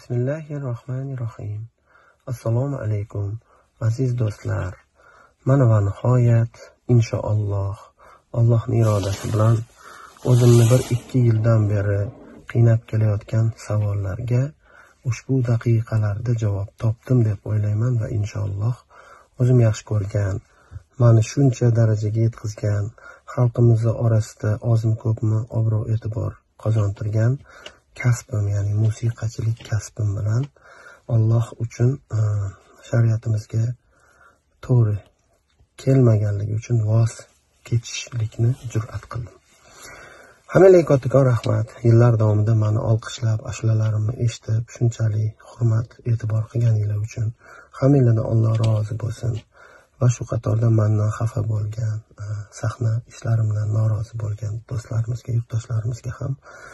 Bismillahirrohmanirrohim. Assalomu alaykum aziz do'stlar. Mana va nihoyat inshaalloh Allohning irodasi bilan o'zimni 1-2 yildan beri qiynab kelayotgan savollarga ushbu daqiqalarda javob topdim deb o'ylayman va inshaalloh o'zim yaxshi ko'rgan, mani shuncha darajaga yetkazgan, xalqimiz orasida ozmi ko'pmi obro' e'tibor qozontirgan kasbim, ya'ni musiqachilik kasbim bilan Alloh uchun shariatimizga to'g'ri kelmaganligi uchun voz kechishlikni jur'at qildim. Hammalarga kattakon rahmat. Yillar davomida meni olqishlab, ashulalarimni eshitib, shunchalik hurmat, e'tibor qilganinglar uchun hammanglardan Alloh rozi bo'lsin. Va shu qatorda mendan xafa bo'lgan, sahna ishlarimdan norozi bo'lgan do'stlarimizga, yurtdoshlarimizga ham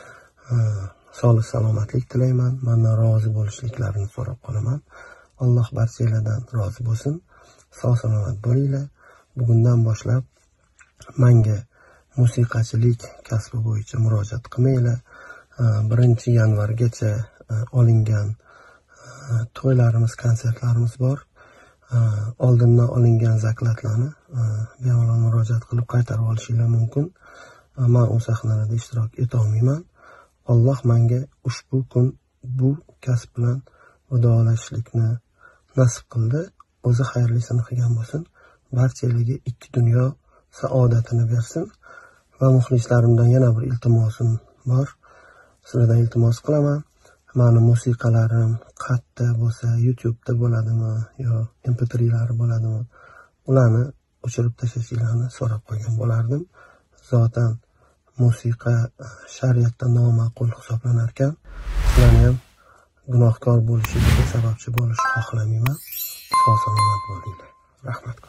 sog'lik salomatlik tilayman. Mendan rozi bo'lishliklarini so'rab qolaman. Alloh barchalardan rozi bo'lsin. Sog' salomat bo'linglar. Bugundan boshlab menga musiqachilik kasbi bo'yicha murojaat qilmanglar. 1 yanvargacha olingan to'ylarimiz, konsertlarimiz bor. Oldindan olingan zaklatlarni bemalol murojaat qilib qaytarib olishinglar mumkin. Men u sahnalarda ishtirok eta olmayman. Alloh menga ushbu kun bu kasb bilan vidolashishlikni nasib qildi. O'zi xayrlisini qilgan bo'lsin. Barchalarga 2 dunyo saodatini bersin. Va muxlislarimdan yana bir iltimosim bor. Sizlardan iltimos qilaman. Meni musiqalarim qayerda bo'lsa, YouTube'da bo'ladimi yo MP3'lari bo'ladimi, ularni o'chirib tashlashinglarni so'rab qo'ygan bo'lardim. Zotan musiqa shariatda noma'qul hisoblanar ekan, ularni ham gunohkor bo'lishiga sababchi bo'lish xohlamayman. Sog' salomat bo'linglar. Rahmat.